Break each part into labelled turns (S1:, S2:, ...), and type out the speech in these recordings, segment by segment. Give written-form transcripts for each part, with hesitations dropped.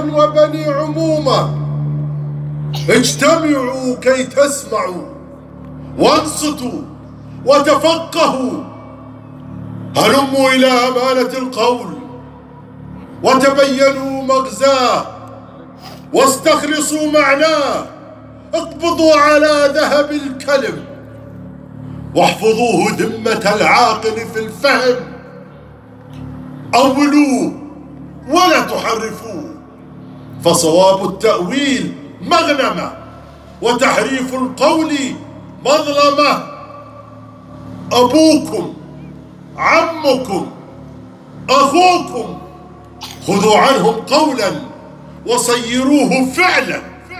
S1: وبني عمومة، اجتمعوا كي تسمعوا وانصتوا وتفقهوا. هلموا إلى أمانة القول وتبينوا مغزاه واستخلصوا معناه. اقبضوا على ذهب الكلم واحفظوه ذمة العاقل في الفهم. أولوه ولا تحرفوه، فصواب التأويل مغنمة وتحريف القول مظلمة. أبوكم، عمكم، أخوكم، خذوا عنهم قولا وصيروه فعلا.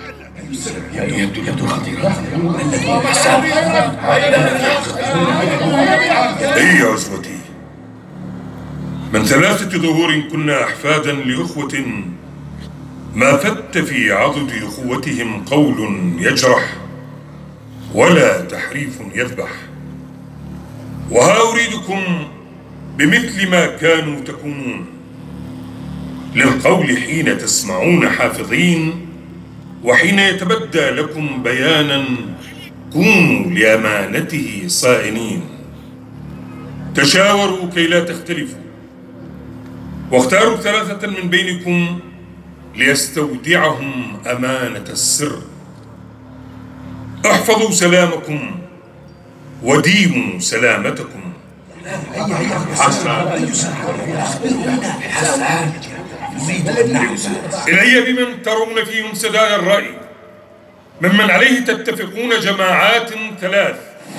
S2: أي يا عزوتي، من 3 ظهور كنا أحفادا لأخوة ما فت في عضد أخوتهم قول يجرح ولا تحريف يذبح. وها أريدكم بمثل ما كانوا تكونون للقول حين تسمعون حافظين، وحين يتبدى لكم بيانا كونوا لأمانته صائنين. تشاوروا كي لا تختلفوا، واختاروا 3 من بينكم ليستودعهم أمانة السر. احفظوا سلامكم وديموا سلامتكم. إلي بمن ترون فيهم سداد الرأي، ممن عليه تتفقون جماعات 3.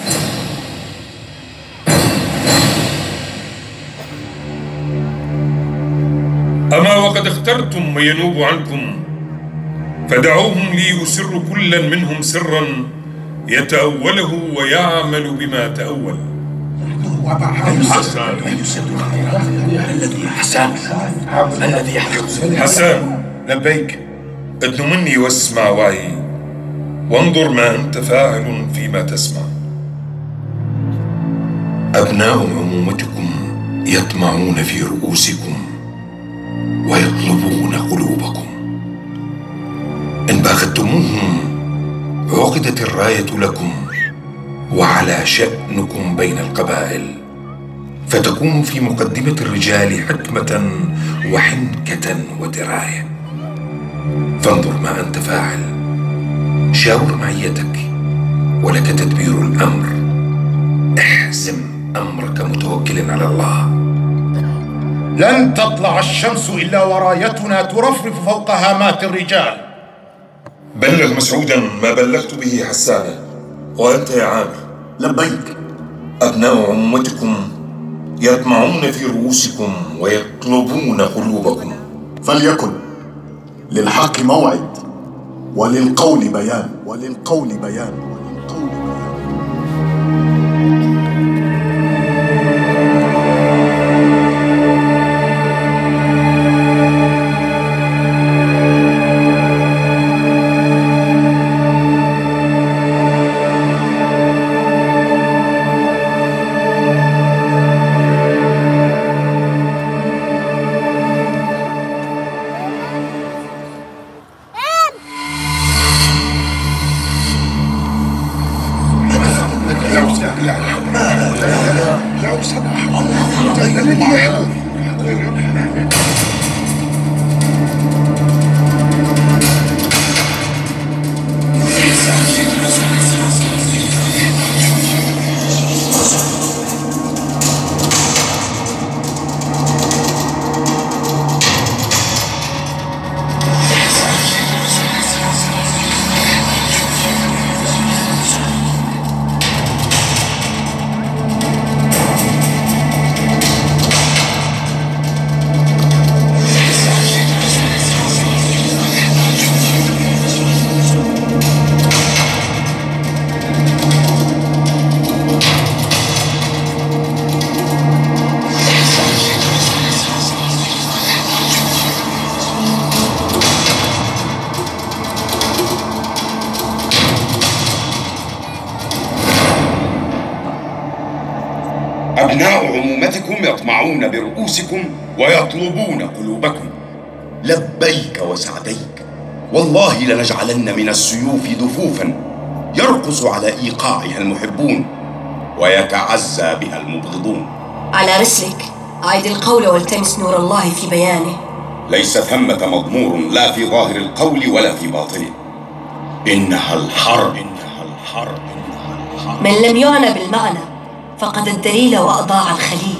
S2: أما وقد اخترتم ما ينوب عنكم، فدعوهم لي يسر كل منهم سرا يتأوله ويعمل بما تأول. حسان،
S3: لبيك.
S2: ادن مني واسمع وعي، وانظر ما أنت فاعل فيما تسمع. أبناء عمومتكم يطمعون في رؤوسكم ويطلبون قلوبكم. إن باغتموهم عقدت الراية لكم وعلى شأنكم بين القبائل، فتكون في مقدمة الرجال حكمة وحنكة ودراية. فانظر ما أنت فاعل، شاور معيتك ولك تدبير الأمر. احزم أمرك متوكل على الله.
S3: لن تطلع الشمس إلا ورايتنا ترفرف فوق هامات الرجال.
S2: بلغ مسعودا ما بلغت به حسانة. وأنت يا عامر؟
S4: لبيك.
S2: أبناء عمتكم يطمعون في رؤوسكم ويطلبون قلوبكم.
S4: فليكن. للحق موعد وللقول بيان. وللقول بيان.
S5: أبناء عمومتكم يطمعون برؤوسكم ويطلبون قلوبكم. لبيك وسعديك، والله لنجعلن من السيوف دفوفا يرقص على إيقاعها المحبون ويتعزى بها المبغضون.
S6: على رسلك، أعد القول والتمس نور الله في بيانه.
S5: ليس ثمة مضمور لا في ظاهر القول ولا في باطنه. إنها الحرب.
S6: من لم يعنى بالمعنى فقد الدليل وأضاع الخليل.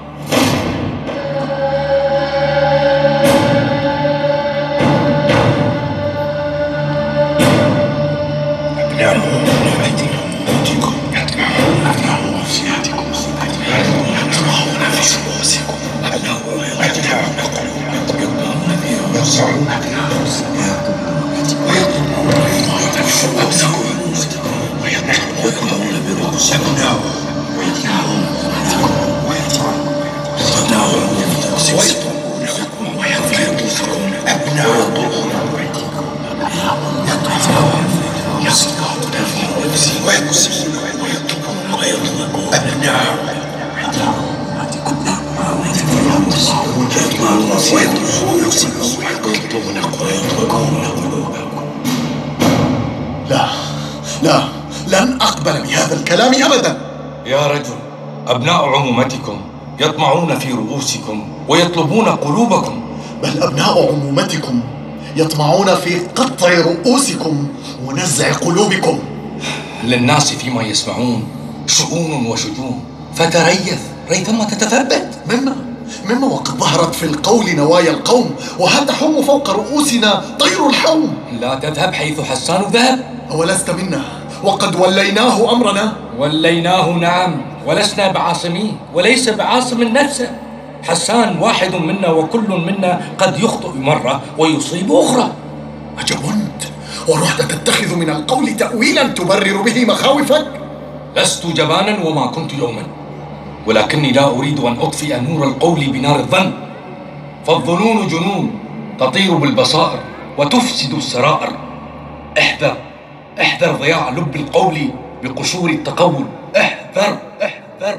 S3: لا، لن أقبل بهذا الكلام أبدا.
S7: يا رجل، أبناء عمومتكم يطمعون في رؤوسكم ويطلبون قلوبكم.
S3: بل أبناء عمومتكم يطمعون في قطع رؤوسكم ونزع قلوبكم.
S7: للناس فيما يسمعون شؤون وشجون، فتريث ريثما تتثبت.
S3: مما وقد ظهرت في القول نوايا القوم، وهل تحوم فوق رؤوسنا طير الحوم.
S7: لا تذهب حيث حسان ذهب.
S3: أولست منا وقد وليناه أمرنا؟
S7: وليناه نعم، ولسنا بعاصمين، وليس بعاصم نفسه. حسان واحد منا، وكل منا قد يخطئ مرة ويصيب أخرى.
S3: أجبنت ورحت تتخذ من القول تأويلا تبرر به مخاوفك؟
S7: لست جبانا وما كنت يوما، ولكني لا أريد أن أطفئ نور القول بنار الظن، فالظنون جنون تطير بالبصائر وتفسد السرائر. احذر احذر ضياع لب القول بقشور التقول. احذر احذر.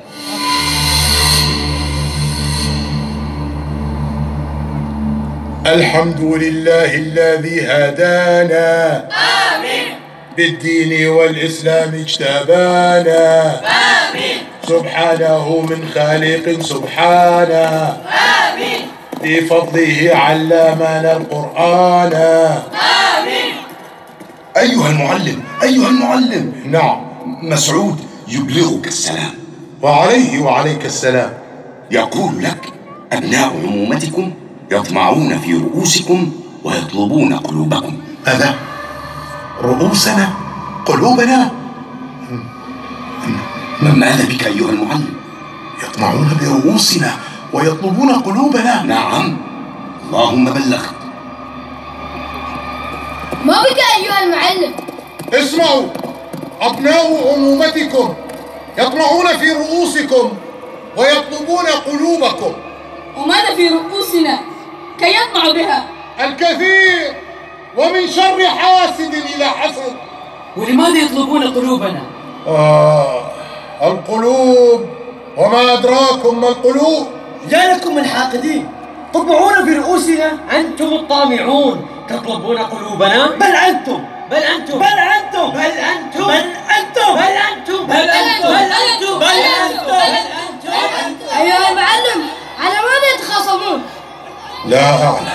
S3: الحمد لله الذي هدانا آمين بالدين والإسلام اجتبانا آمين سبحانه من خالق سبحانه آمين بفضله علمنا القرآن آمين.
S5: أيها المعلم.
S3: نعم.
S5: مسعود يبلغك السلام.
S3: وعليه وعليك السلام.
S5: يقول لك أبناء عمومتكم يطمعون في رؤوسكم ويطلبون قلوبكم.
S3: هذا رؤوسنا قلوبنا؟
S5: ماذا بك أيها المعلم؟
S3: يطمعون برؤوسنا ويطلبون قلوبنا؟
S5: نعم، اللهم بلغت.
S8: ما بك أيها المعلم؟
S3: اسمعوا، أبناء عمومتكم يطمعون في رؤوسكم ويطلبون قلوبكم.
S8: وماذا في رؤوسنا كي يطمع بها؟
S3: الكثير، ومن شر حاسد إلى حسد.
S9: ولماذا يطلبون قلوبنا؟
S3: القلوب، وما أدراكم ما القلوب.
S9: يا لكم من حاقدين، تطمعون في رؤوسنا؟ أنتم الطامعون تطلبون قلوبنا؟ بل أنتم
S8: أيها المعلم، على ماذا يتخاصمون؟
S3: لا أعلم.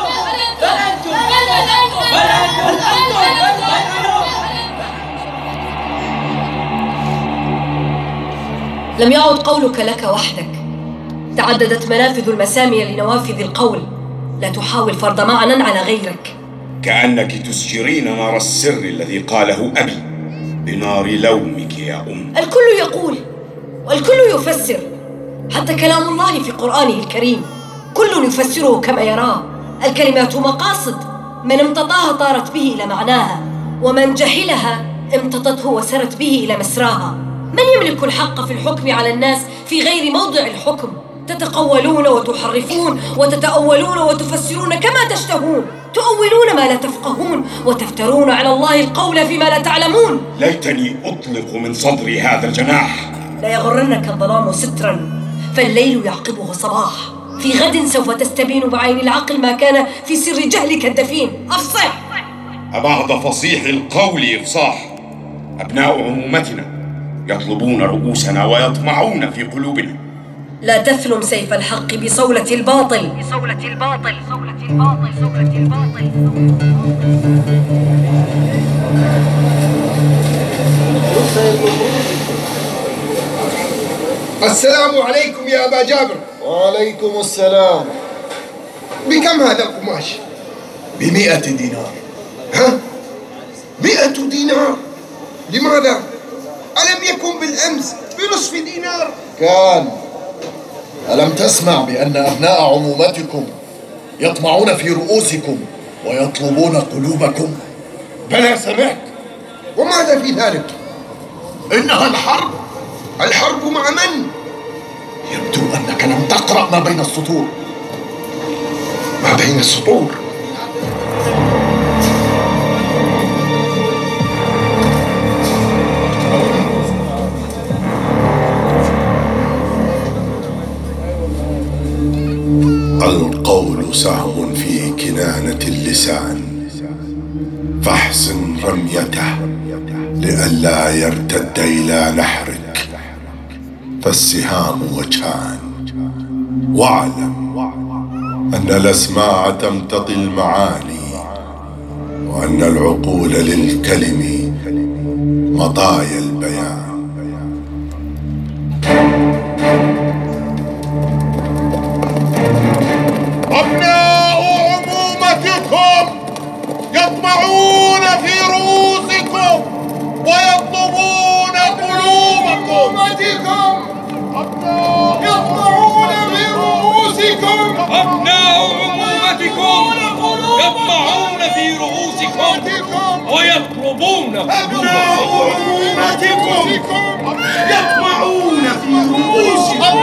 S6: لم يعد قولك لك وحدك، تعددت منافذ المسامع لنوافذ القول. لا تحاول فرض معنى على غيرك.
S5: كأنك تسجرين نار السر الذي قاله أبي بنار لومك يا أم.
S6: الكل يقول والكل يفسر، حتى كلام الله في قرآنه الكريم كل يفسره كما يراه. الكلمات مقاصد، من امتطاها طارت به إلى معناها، ومن جهلها امتطته وسرت به إلى مسراها. من يملك الحق في الحكم على الناس في غير موضع الحكم؟ تتقولون وتحرفون وتتأولون وتفسرون كما تشتهون، تؤولون ما لا تفقهون وتفترون على الله القول فيما لا تعلمون.
S5: ليتني أطلق من صدري هذا الجناح.
S6: لا يغرنك الظلام سترا، فالليل يعقبه صباح. في غد سوف تستبين بعين العقل ما كان في سر جهلك الدفين. أفصح!
S5: أبعد فصيح القول إفصاح. أبناء عمومتنا يطلبون رؤوسنا ويطمعون في قلوبنا.
S6: لا تثلم سيف الحق بصولة الباطل. بصولة الباطل. صولة الباطل. صولة الباطل.
S10: السلام عليكم يا أبا جابر.
S3: وعليكم السلام.
S10: بكم هذا القماش؟
S3: ب100 دينار.
S10: ها؟ 100 دينار؟ لماذا؟ ألم يكن بالأمس بنصف دينار؟
S3: كان. ألم تسمع بأن أبناء عمومتكم يطمعون في رؤوسكم ويطلبون قلوبكم؟
S10: بلى سمعت. وماذا في ذلك؟
S3: إنها الحرب.
S10: الحرب مع من؟
S3: يبدو أنك لم تقرأ ما بين السطور.
S10: ما بين السطور؟
S1: القول سهم في كنانة اللسان، فاحسن رميته لئلا يرتد إلى نحرك، فالسهام وجهان. واعلم أن الأسماع تمتطي المعاني، وأن العقول للكلم مطايا البيان. أبناء عمومتكم يطمعون في رؤوسكم ويطلبون قلوبكم.
S10: يطمعون في رؤوسكم.
S7: أبناء عمومتكم يطمعون في رؤوسكم ويطلبون
S1: أبناء عمومتكم يطمعون في رؤوسكم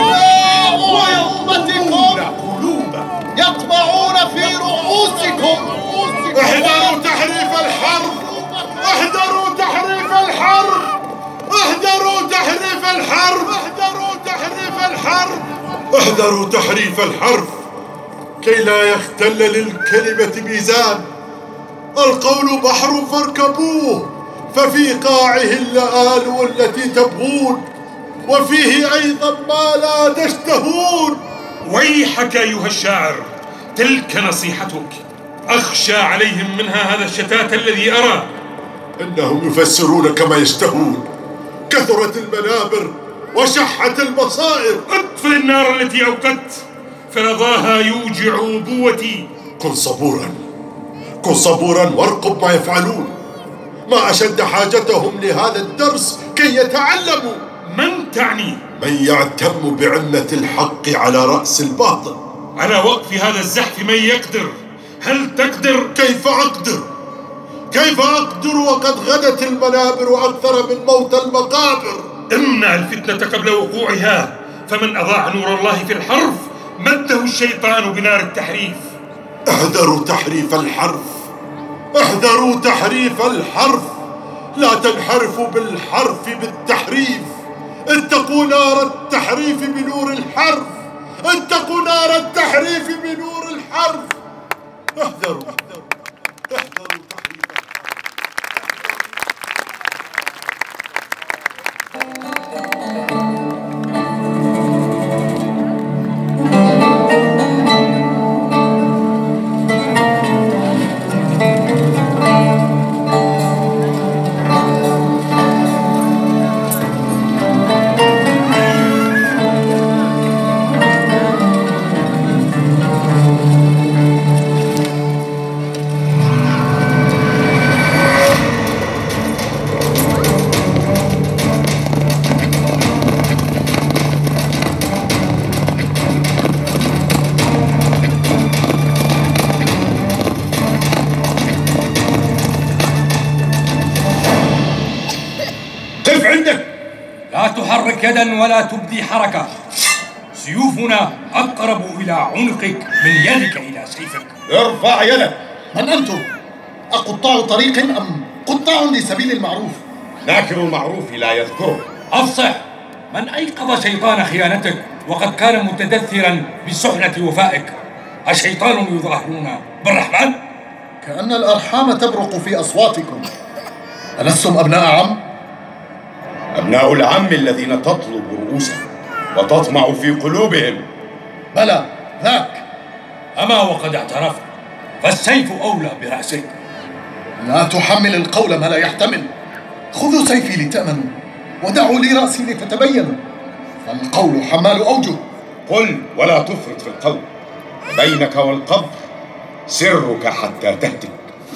S3: يطمعون في رؤوسكم.
S1: احذروا تحريف الحرب. احذروا تحريف الحرب. احذروا تحريف الحرب. احذروا تحريف الحرب. احذروا تحريف الحرب كي لا يختل للكلمة ميزان. القول بحر فاركبوه، ففي قاعه اللآلئ التي تبغون، وفيه أيضا ما لا تشتهون.
S2: ويحك أيها الشاعر، تلك نصيحتك. أخشى عليهم منها هذا الشتات الذي أرى.
S1: إنهم يفسرون كما يشتهون. كثرت المنابر وشحت البصائر.
S2: اطفئ النار التي أوقدت، فرضاها يوجع أبوتي.
S1: كن صبورا، كن صبورا وارقب ما يفعلون. ما أشد حاجتهم لهذا الدرس كي يتعلموا.
S2: من تعني؟
S1: من يعتم بعلة الحق على رأس الباطل.
S2: على وقف هذا الزحف من يقدر؟ هل تقدر؟
S1: كيف أقدر؟ كيف أقدر وقد غدت المنابر أكثر من موت المقابر؟
S2: امنع الفتنة قبل وقوعها، فمن أضاع نور الله في الحرف مده الشيطان بنار التحريف.
S1: احذروا تحريف الحرف. احذروا تحريف الحرف. لا تنحرفوا بالحرف بالتحريف. اتقوا نار التحريف بنور الحرف. اتقوا نار التحريف بنور الحرف. احذروا تحريف الحرف.
S7: لا تحرك يدا ولا تبدي حركة. سيوفنا أقرب إلى عنقك من يدك إلى سيفك.
S5: ارفع يدك.
S3: من أنتم؟ أقطاع طريق أم قطاع لسبيل المعروف؟
S5: ناكر المعروف لا يذكره.
S7: أفصح. من أيقظ شيطان خيانتك وقد كان متدثرا بسحنة وفائك. أشيطان يظاهرون بالرحمن؟
S3: كأن الأرحام تبرق في أصواتكم. ألستم أبناء عم؟
S5: أبناء العم الذين تطلب رؤوسهم وتطمع في قلوبهم.
S3: بلى ذاك.
S7: أما وقد اعترفت، فالسيف أولى برأسك.
S3: لا تحمل القول ما لا يحتمل. خذوا سيفي لتأمنوا، ودعوا لي رأسي لتتبينوا، فالقول حمال أوجه.
S5: قل ولا تفرط في القول، بينك والقبر سرك حتى تهتك.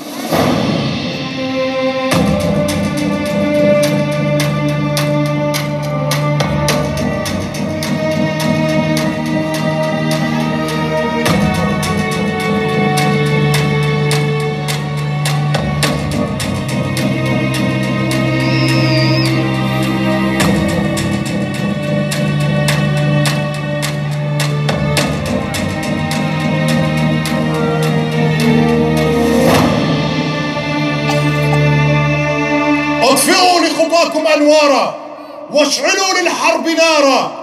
S1: اطفئوا لخطاكم أنوارا واشعلوا للحرب نارا.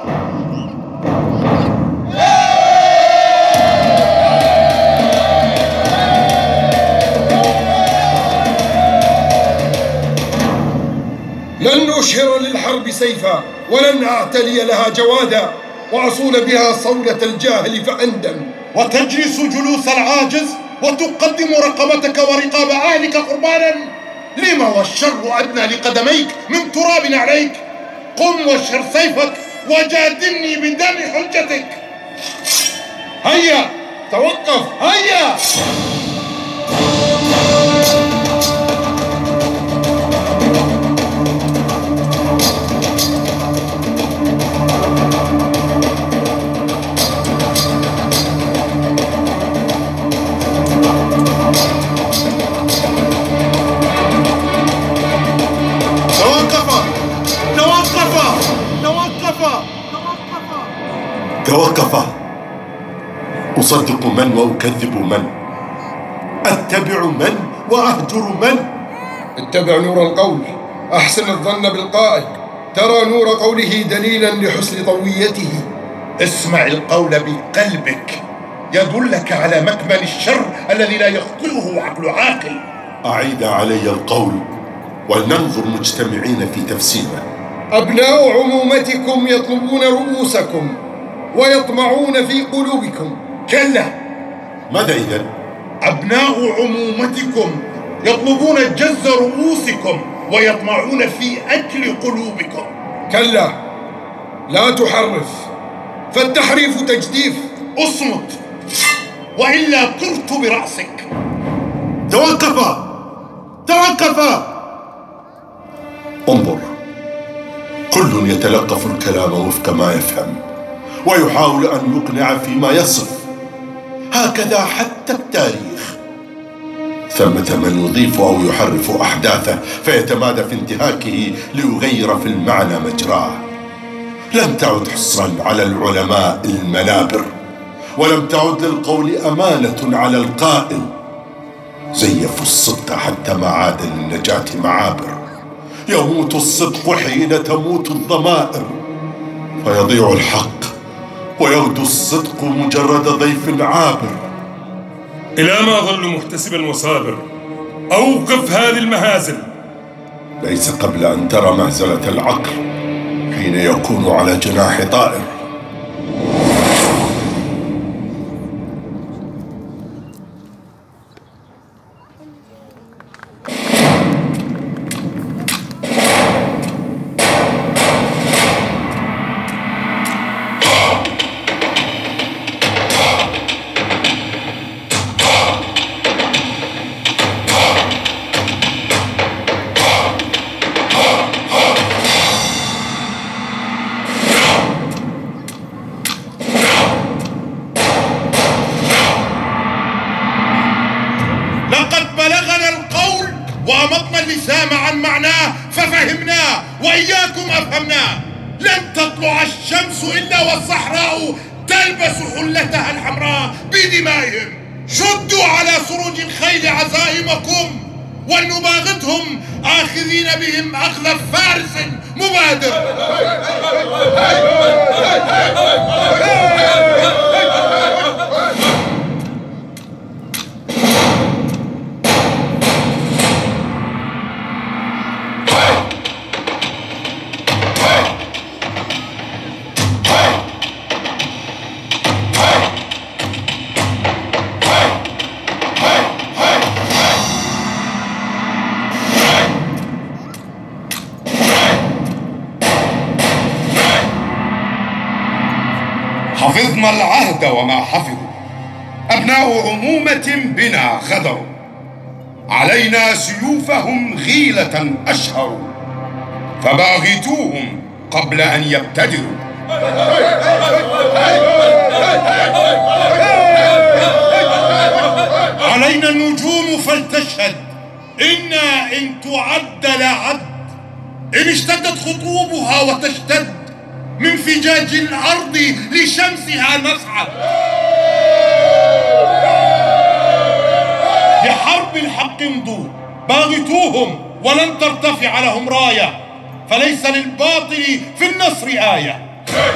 S10: لن أشهر للحرب سيفا، ولن أعتلي لها جوادا، وأصول بها صولة الجاهل فأندم.
S1: وتجلس جلوس العاجز وتقدم رقبتك ورقاب أهلك قربانا. لما والشر أدنى لقدميك من تراب عليك. قم واشهر سيفك وجادلني بدم حجتك. هيا توقف، هيا. توقف. أصدق من وأكذب من؟ أتبع من وأهجر من؟
S10: اتبع نور القول، أحسن الظن بالقائل، ترى نور قوله دليلا لحسن طويته.
S1: اسمع القول بقلبك يدلك على مكمن الشر الذي لا يخطئه عقل عاقل. أعيد علي القول ولننظر مجتمعين في تفسيره.
S10: أبناء عمومتكم يطلبون رؤوسكم ويطمعون في قلوبكم.
S1: كلا. ماذا إذن؟ أبناء عمومتكم يطلبون جز رؤوسكم ويطمعون في أكل قلوبكم.
S10: كلا، لا تحرف، فالتحريف تجديف.
S1: اصمت وإلا طرت برأسك. توقف. انظر، كل يتلقف الكلام وفق ما يفهم ويحاول أن يقنع فيما يصف. هكذا حتى التاريخ. ثمة من يضيف أو يحرف أحداثه فيتمادى في انتهاكه ليغير في المعنى مجراه. لم تعد حصرا على العلماء المنابر، ولم تعد للقول أمانة على القائل. زيفوا الصدق حتى ما عاد للنجاة معابر. يموت الصدق حين تموت الضمائر، فيضيع الحق ويغدو الصدق مجرد ضيف عابر.
S2: إلى ما ظل محتسبا وصابر؟ أوقف هذه المهازل.
S1: ليس قبل أن ترى مهزلة العقل حين يكون على جناح طائر. وأمطنا اللسان عن معناه ففهمناه وإياكم أفهمناه. لن تطلع الشمس إلا والصحراء تلبس حلتها الحمراء بدمائهم. شدوا على سروج الخيل عزائمكم ولنباغتهم آخذين بهم أخذ فارس مبادر.
S5: حفظنا العهد وما حفظوا، أبناء عمومة بنا غدروا، علينا سيوفهم غيلة أشهروا، فباغتوهم قبل أن يبتدروا.
S1: علينا النجوم فلتشهد، إنا إن تعد لعد، إن اشتدت خطوبها وتشتد، من فجاج الأرض لشمسها نصعد. لحرب الحق امضوا، باغتوهم ولن ترتفع لهم راية، فليس للباطل في النصر آية.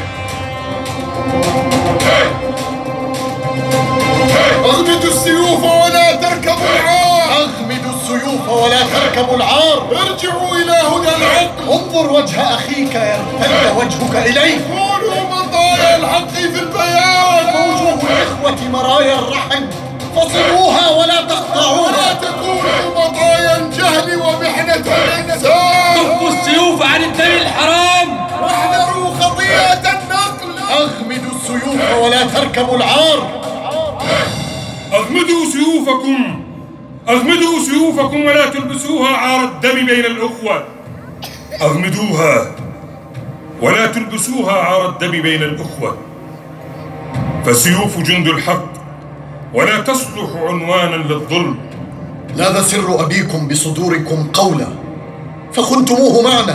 S10: اغمدوا السيوف ولا تركبوا العار،
S3: أغمدوا السيوف ولا تركبوا العار،
S10: ارجعوا إلى هدى العدل،
S3: انظر وجه أخيك يرتد وجهك إليه،
S10: كونوا مطايا الحق في البيان،
S3: وجوه الإخوة مرايا الرحم، فصلوها ولا تقطعوها،
S10: ولا تكونوا مطايا الجهل ومحنة الإنسان،
S7: كفوا السيوف عن الدم الحرام،
S10: واحذروا خطيئة النقل.
S3: أغمدوا السيوف ولا تركبوا العار.
S2: أغمدوا سيوفكم، أغمدوا سيوفكم ولا تلبسوها عار الدم بين الأخوة. أغمدوها ولا تلبسوها عار الدم بين الأخوة، فسيوف جند الحق ولا تصلح عنوانا للظلم.
S3: لاذ سر أبيكم بصدوركم قولا، فخنتموه معنا.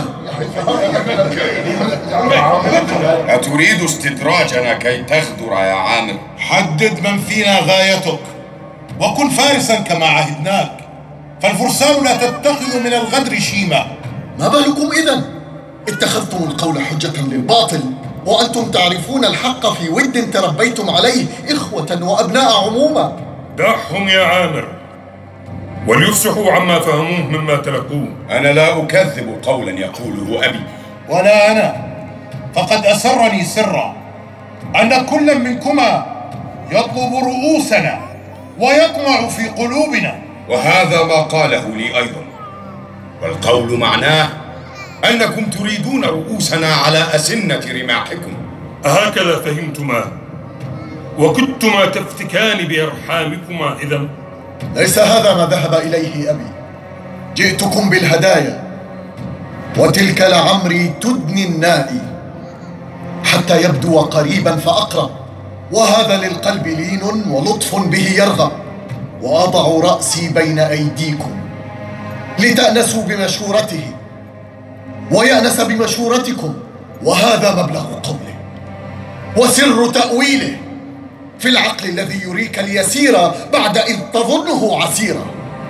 S5: أتريد استدراجنا كي تغدر يا عامر؟
S1: حدد من فينا غايتك، وكن فارسا كما عهدناك، فالفرسان لا تتخذ من الغدر شيما.
S3: ما بالكم إذن؟ اتخذتم القول حجة للباطل، وأنتم تعرفون الحق في ود تربيتم عليه إخوة وأبناء عمومة.
S2: دعهم يا عامر وليفسحوا عما فهموه مما تلقوه.
S5: أنا لا أكذب قولا يقوله أبي،
S1: ولا أنا، فقد أسرني سرا أن كل منكما يطلب رؤوسنا ويطمع في قلوبنا،
S5: وهذا ما قاله لي أيضا، والقول معناه أنكم تريدون رؤوسنا على أسنة رماحكم.
S2: أهكذا فهمتما وكنتما تفتكان بأرحامكما إذن؟
S3: ليس هذا ما ذهب إليه أبي، جئتكم بالهدايا، وتلك لعمري تدني النائي حتى يبدو قريبا فأقرب، وهذا للقلب لين ولطف به يرغب، وأضع رأسي بين أيديكم لتأنسوا بمشورته ويأنس بمشورتكم، وهذا مبلغ قوله وسر تأويله في العقل الذي يريك اليسير بعد إذ تظنه عسيرا.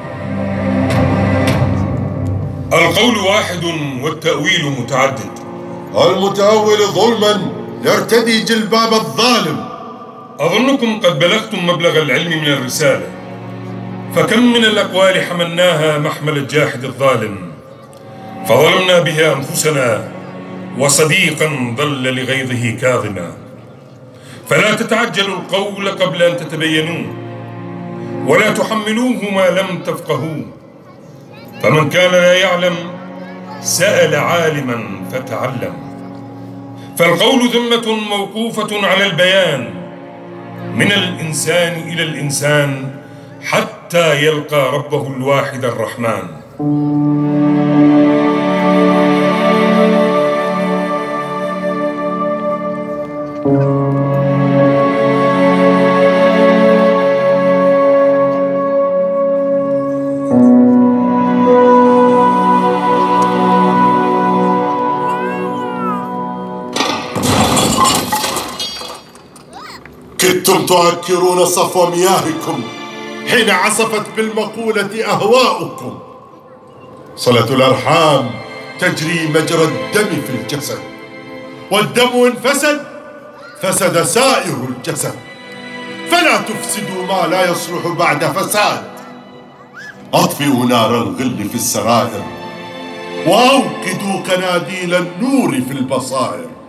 S2: القول واحد والتأويل متعدد.
S1: المتأول ظلما يرتدي جلباب الظالم.
S2: أظنكم قد بلغتم مبلغ العلم من الرسالة، فكم من الأقوال حملناها محمل الجاحد الظالم، فظلمنا بها أنفسنا وصديقا ظل لغيظه كاظما. فلا تتعجلوا القول قبل أن تتبينوه، ولا تحملوه ما لم تفقهوه، فمن كان لا يعلم سأل عالما فتعلم. فالقول ذمة موقوفة على البيان من الإنسان إلى الإنسان حتى يلقى ربه الواحد الرحمن.
S1: كدتم تعكرون صفو مياهكم حين عصفت بالمقولة أهواؤكم. صلة الأرحام تجري مجرى الدم في الجسد، والدم إن فسد سائر الجسد، فلا تفسدوا ما لا يصلح بعد فساد. أطفئوا نار الغل في السرائر، وأوقدوا قناديل النور في البصائر.